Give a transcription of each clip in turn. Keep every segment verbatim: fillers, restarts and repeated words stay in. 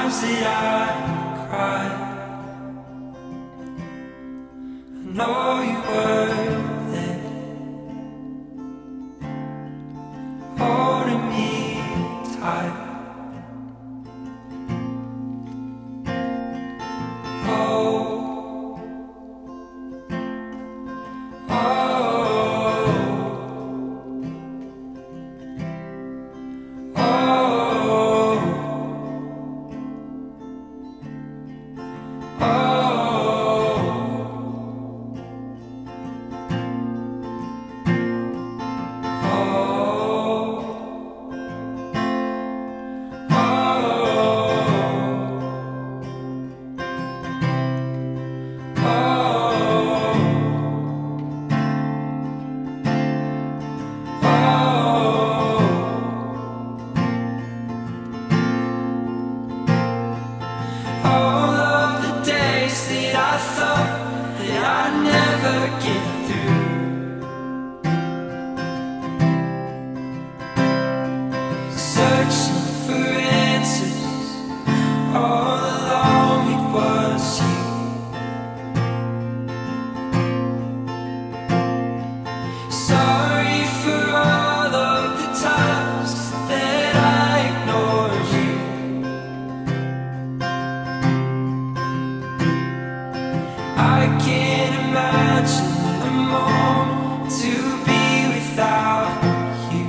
times that I cried, I know you were there, holding me tight. Oh, oh, oh, all of the days that I thought that I'd never get through, searching for answers, all along it was you. Sorry for all of the times that I ignored you. I can't imagine a moment to be without you.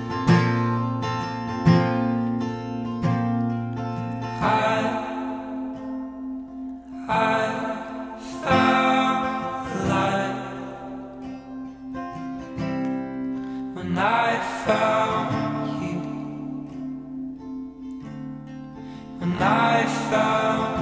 I, I found light when I found you, when I found